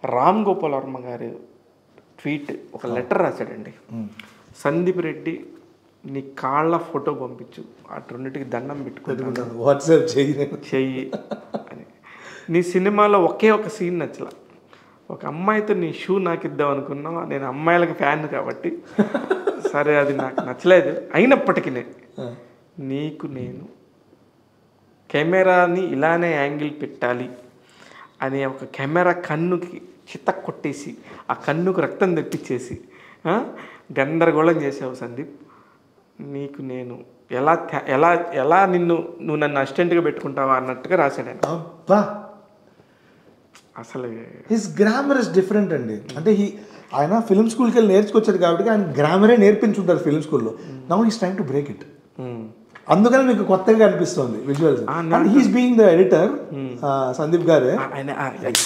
రామ్ గోపాల్ వర్మ గారు ట్వీట్ ఒక లెటర్ రాశాడండి. సందీప్ రెడ్డి నీ కాళ్ళ ఫోటో పంపించు, అటు రెండింటికి దండం పెట్టుకుంటాను, వాట్సాప్ చెయ్యి అని. నీ సినిమాలో ఒకే ఒక సీన్ నచ్చల, ఒక అమ్మాయితో నీ షూ నాకు ఇద్దాం అనుకున్నావు, నేను అమ్మాయిలకు ఫ్యాన్ కాబట్టి సరే అది నాకు నచ్చలేదు, అయినప్పటికీ నీకు నేను కెమెరాని ఇలానే యాంగిల్ పెట్టాలి అనే ఒక కెమెరా కన్నుకి చిత్త కొట్టేసి ఆ కన్నుకు రక్తం తెప్పించేసి గందరగోళం చేసావు సందీప్, నీకు నేను ఎలా ఎలా ఎలా నువ్వు నన్ను అసిస్టెంట్గా పెట్టుకుంటావా అన్నట్టుగా రాశాడు ఆయన. అసలు హిస్ గ్రామర్ ఇస్ డిఫరెంట్ అండి. అంటే ఆయన ఫిల్మ్ స్కూల్కి వెళ్ళి నేర్చుకొచ్చాడు కాబట్టి ఆయన గ్రామరే నేర్పించుంటారు ఫిల్మ్ స్కూల్లో. Now he's trying to break it. అందుకని మీకు కొత్తగా అనిపిస్తుంది విజువల్స్. He's being the editor Sandeep గారే.